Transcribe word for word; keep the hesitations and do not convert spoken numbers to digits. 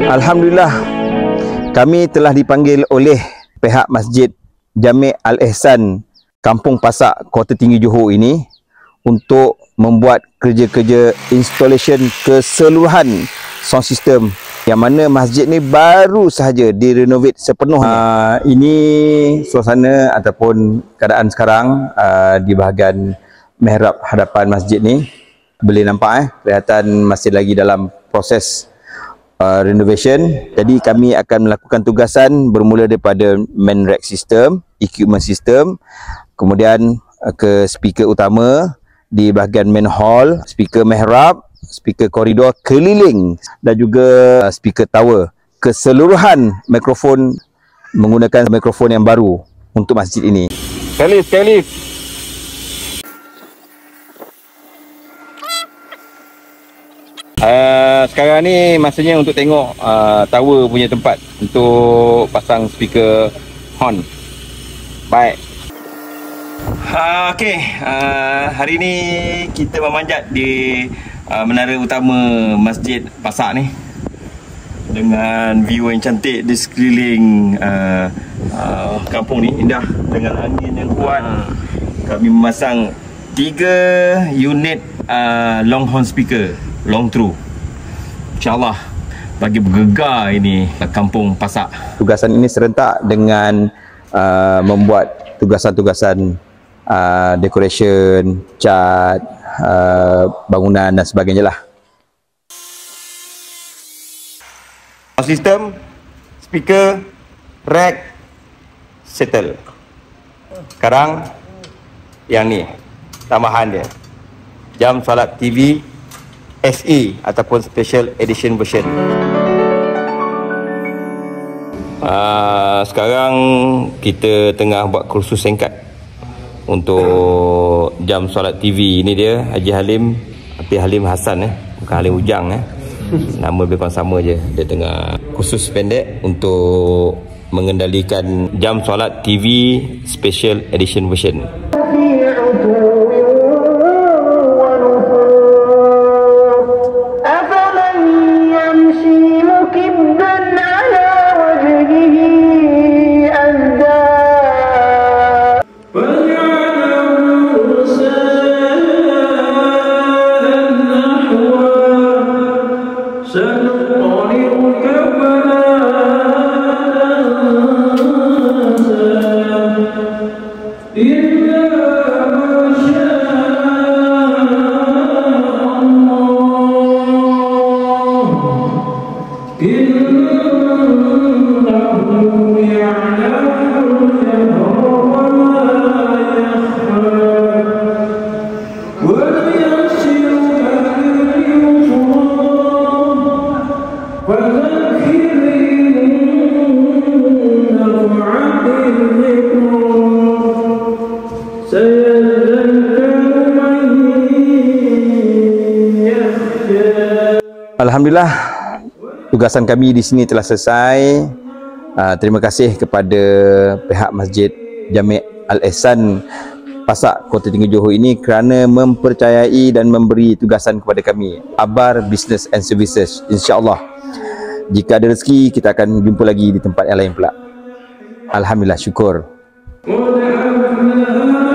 Alhamdulillah, kami telah dipanggil oleh pihak Masjid Jami' Al-Ihsan Kampung Pasak, Kota Tinggi Johor ini untuk membuat kerja-kerja installation keseluruhan sound system yang mana masjid ni baru sahaja direnovate sepenuhnya. Uh, ini suasana ataupun keadaan sekarang uh, di bahagian mihrab hadapan masjid ni. Boleh nampak eh, kelihatan masih lagi dalam proses uh, renovation. Jadi kami akan melakukan tugasan bermula daripada main rack system, equipment system, kemudian uh, ke speaker utama di bahagian main hall, speaker mihrab, speaker koridor keliling dan juga uh, speaker tower. Keseluruhan mikrofon menggunakan mikrofon yang baru untuk masjid ini. Sekali, sekali. Uh, sekarang ni masanya untuk tengok uh, tower punya tempat untuk pasang speaker horn. Baik. Uh, Okey, uh, hari ni kita memanjat di uh, menara utama Masjid Pasak ni dengan view yang cantik di sekeliling uh, uh, kampung ni, indah dengan angin yang kuat. Kami memasang tiga unit uh, long horn speaker long through, InsyaAllah bagi bergegar ini Kampung Pasak. Tugasan ini serentak dengan uh, membuat tugasan-tugasan uh, decoration, cat, uh, bangunan dan sebagainya lah. Sistem, speaker, rack, settle. Sekarang yang ni tambahan dia, jam solat T V S E ataupun Special Edition version. Uh, sekarang kita tengah buat kursus singkat untuk jam solat T V. Ini dia Haji Halim, Haji Halim Hassan eh, bukan Halim Ujang eh. Nama lebih kurang sama je. Dia tengah kursus pendek untuk mengendalikan jam solat T V Special Edition version. Alhamdulillah, tugasan kami di sini telah selesai. Uh, terima kasih kepada pihak Masjid Jami' Al-Ihsan Pasak, Kota Tinggi Johor ini kerana mempercayai dan memberi tugasan kepada kami, Abar Business and Services. InsyaAllah jika ada rezeki kita akan jumpa lagi di tempat yang lain pula. Alhamdulillah, syukur.